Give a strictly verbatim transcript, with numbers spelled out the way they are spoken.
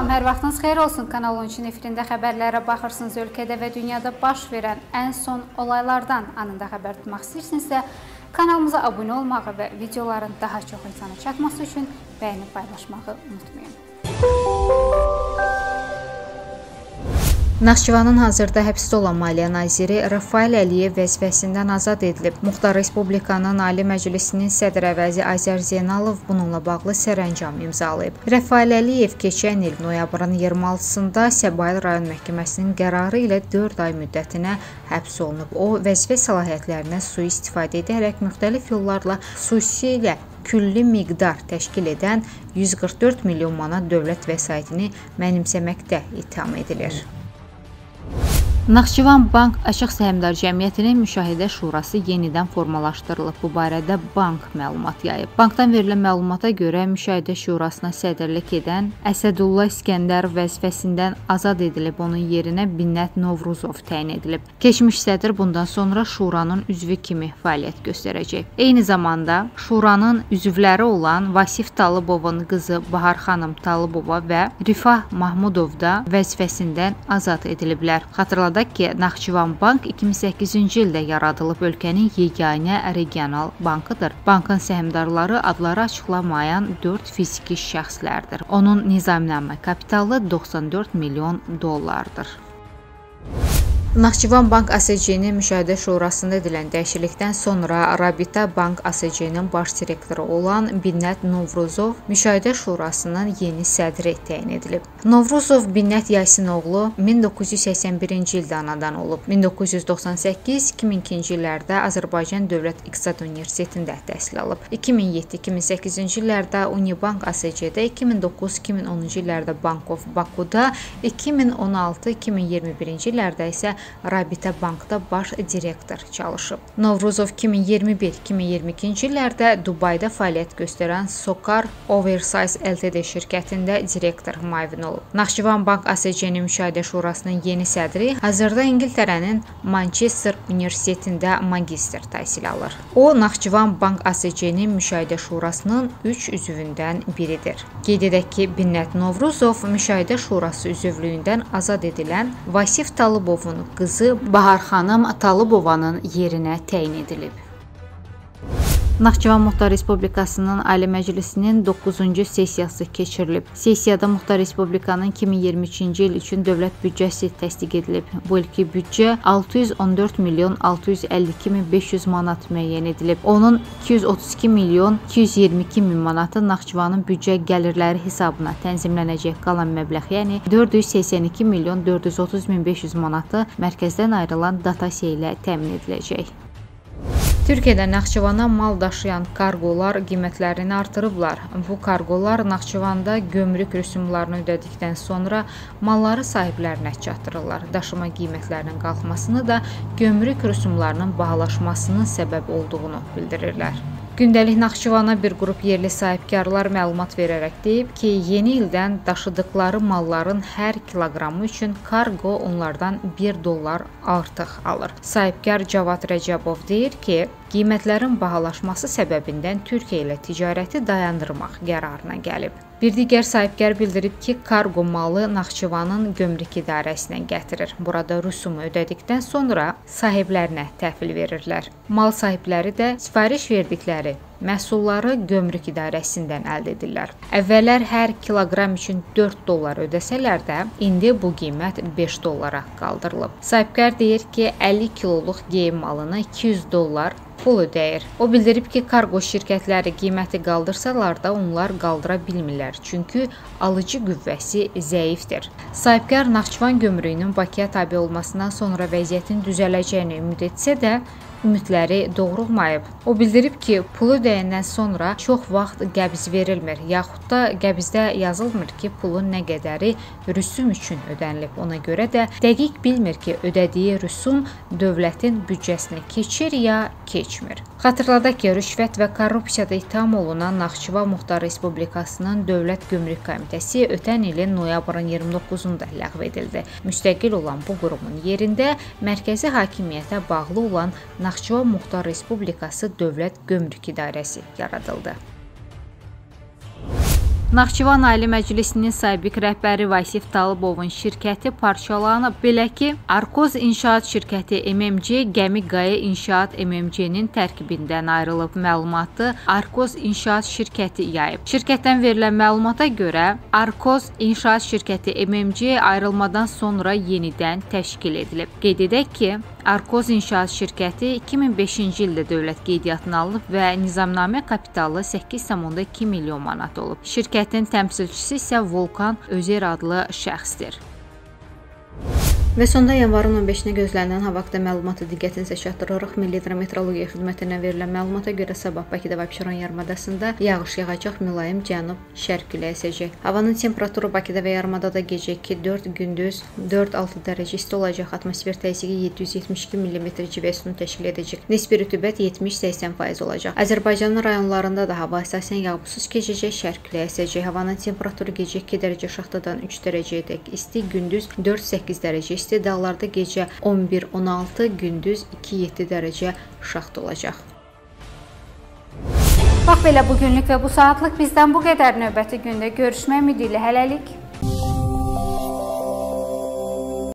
Salam, hər vaxtınız xeyir olsun. Kanal on üçün efirində xəbərlərə baxırsınız. Ölkədə və dünyada baş verən ən son olaylardan anında xəbər tutmaq istəyirsinizsə, kanalımıza abunə olmağı və videoların daha çox insana çatması üçün bəyənib paylaşmağı unutmayın. Naxçıvanın hazırda həbsdə olan Maliyyə naziri Rafael Əliyev vəzifəsindən azad edilib. Muxtar Respublikanın Ali Məclisinin sədr əvəzi Azər Zeynalov bununla bağlı sərəncam imzalayıb. Rafael Əliyev keçən il noyabrın iyirmi altısında Səbail rayon məhkəməsinin qərarı ilə dörd ay müddətinə həbs olunub. O, vəzifə səlahiyyətlərinə sui-istifadə edərək müxtəlif yollarla xüsusilə külli miqdar təşkil edən yüz qırx dörd milyon manat dövlət vəsaitini mənimsəməkdə ittiham edilir. Naxçıvan Bank Açıq Səhmdar Cəmiyyətinin Müşahidə Şurası yenidən formalaşdırılıb. Bu barədə bank məlumat yayıb. Bankdan verilən məlumata görə Müşahidə Şurasına sədrlik edən Əsədullah İskəndərov vəzifəsindən azad edilib. Onun yerinə Binnət Novruzov təyin edilib. Keçmiş sədr bundan sonra Şuranın üzvü kimi fəaliyyət göstərəcək. Eyni zamanda Şuranın üzvləri olan Vasif Talıbovun qızı Bahar xanım Talıbova və Rifah Mahmudov da vəzifəsindən azad ediliblər. Xatırladaq ki, Naxçıvan Bank iki min səkkizinci ildə yaradılıb, ölkənin yeganə regional bankıdır. Bankın səhmdarları adları açıqlamayan dörd fiziki şəxslərdir. Onun nizamnamə kapitalı doxsan dörd milyon dollardır. Naxçıvan Bank A S C-nin Müşahidə Şurasında edilən dəyişiklikdən sonra Rabita Bank A S C-nin baş direktoru olan Binnət Novruzov Müşahidə Şurasının yeni sədri təyin edilib. Novruzov Binnət Yasinoğlu min doqquz yüz səksən birinci ildə anadan olub. min doqquz yüz doxsan səkkiz iki min ikinci illərdə Azərbaycan Dövlət İqtisad Universitetində təhsil alıb. iki min yeddi iki min səkkizinci illərdə Unibank A S C-də, iki min doqquz iki min onuncu illərdə Bank of Bakuda, iki min on altı iki min iyirmi birinci illərdə isə Rabita Bankda baş direktor çalışıb. Novruzov iki min iyirmi bir iki min iyirmi ikinci illərdə Dubayda fəaliyyət göstərən Sokar Oversize L T D şirkətində direktor müavini olub. Naxçıvan Bank A S C-nin Müşahidə Şurasının yeni sədri hazırda İngiltərənin Manchester Universitetində magistr təhsil alır. O, Naxçıvan Bank A S C-nin Müşahidə Şurasının üç üzvündən biridir. Qeyd edək ki, Binnət Novruzov Müşahidə Şurası üzvlüyündən azad edilən Vasif Talıbovun qızı Bahar xanım Talıbovanın yerinə təyin edilib. Naxçıvan Muxtar Respublikasının Ali Məclisinin doqquzuncu sessiyası keçirilib. Sessiyada Muxtar Respublikanın iki min iyirmi üçüncü il üçün dövlət büdcəsi təsdiq edilib. Bu ilki büdcə altı yüz on dörd milyon altı yüz əlli iki min beş yüz manat müəyyən edilib. Onun iki yüz otuz iki milyon iki yüz iyirmi iki min manatı Naxçıvanın büdcə gəlirləri hesabına tənzimlənəcək qalan məbləğ, yəni dörd yüz səksən iki milyon dörd yüz otuz min beş yüz manatı mərkəzdən ayrılan dotasiya ilə təmin ediləcək. Türkiyədə Naxçıvana mal daşıyan kargolar qiymətlərini artırıblar. Bu kargolar Naxçıvanda gömrük rüsumlarını ödədikdən sonra malları sahiblərinə çatdırırlar. Daşıma qiymətlərinin qalxmasını da gömrük rüsumlarının bahalaşmasının səbəb olduğunu bildirirlər. Gündəlik Naxçıvana bir qrup yerli sahibkarlar məlumat verərək deyib ki, yeni ildən daşıdıkları malların hər kiloqramı üçün kargo onlardan bir dollar artıq alır. Sahibkar Cavad Rəcəbov deyir ki, qiymətlərin bahalaşması səbəbindən Türkiyə ilə ticarəti dayandırmaq qərarına gəlib. Bir digər sahibkar bildirib ki, kargo malı Naxçıvanın gömrük idarəsinə gətirir. Burada rüsumu ödədikdən sonra sahiblərinə təhvil verirlər. Mal sahibləri də sifariş verdikləri məhsulları gömrük idarəsindən əldə edirlər. Əvvəllər hər kiloqram üçün dörd dollar ödəsələr də, indi bu qiymət beş dollara qaldırılıb. Sahibkar deyir ki, əlli kiloluq geyim malını iki yüz dollar pul ödəyir. O bildirib ki, kargo şirkətləri qiyməti qaldırsalar da onlar qaldıra bilmirlər, çünki alıcı qüvvəsi zəifdir. Sahibkar Naxçıvan gömrüyünün Bakıya tabe olmasından sonra vəziyyətin düzələcəyini ümid etsə də, ümidləri doğrulmayıb. O bildirib ki, pulu ödəyəndən sonra çox vaxt qəbz verilmir, yaxud da qəbzdə yazılmır ki, pulun nə qədəri rüsum üçün ödənilib. Ona görə də dəqiq bilmir ki, ödədiyi rüsum dövlətin büdcəsinə keçir ya keçmir. Xatırladaq ki, rüşvət və korrupsiyada ittiham olunan Naxçıvan Muxtar Respublikasının Dövlət Gömrük Komitəsi ötən ilin noyabrın iyirmi doqquzunda ləğv edildi. Müstəqil olan bu qurumun yerində mərkəzi hakimiyyətə bağlı olan Naxçıvan Muxtar Respublikası Dövlət Gömrük İdarəsi yaradıldı. Naxçıvan Ali Məclisinin sabiq rəhbəri Vasif Talıbovun şirkəti parçalanıb. Belə ki, Arkoz İnşaat şirkəti M M C Gəmi Qaya İnşaat M M C-nin tərkibindən ayrılıb. Məlumatı Arkoz İnşaat şirkəti yayıb. Şirkətdən verilən məlumata görə Arkoz İnşaat şirkəti M M C ayrılmadan sonra yenidən təşkil edilib. Qeyd edək ki, Arkoz İnşaat şirkəti iki min beşinci ildə dövlət qeydiyyatına alınıb və nizamnamə kapitalı səkkiz tam iki milyon manat olub. Şirkətin təmsilçisi isə Volkan Özer adlı şəxsdir. Və sonda yanvarın on beşinə gözlənilən hava haqqında məlumatı diqqətinizə çatdırırıq. Milli Hidrometeorologiya Xidmətindən verilən məlumata görə sabah Bakıda və Abşeron yarımadasında yağış yağacaq, mülayim cənub-şərq küləyi əsəcək. Havanın temperaturu Bakıda və yarımadada gecə iki dörd, gündüz dörd altı dərəcə isti olacaq. Atmosfer təzyiqi yeddi yüz yetmiş iki millimetr civə sütunu təşkil edəcək. Nisbi rütubət yetmiş səksən faiz olacaq. Azərbaycanın rayonlarında da hava əsasən yağmursuz keçəcək, şərq küləyi əsəcək. Havanın temperaturu gecə iki dərəcə aşağıdan üç dərəcəyə dək isti, gündüz dörd səkkiz dərəcə isti, dağlarda gecə on bir on altı, gündüz iki yeddi dərəcə şaxta olacaq. Bax belə bugünlük və bu saatlıq bizdən bu qədər. Növbəti gündə görüşmək ümidi ilə hələlik.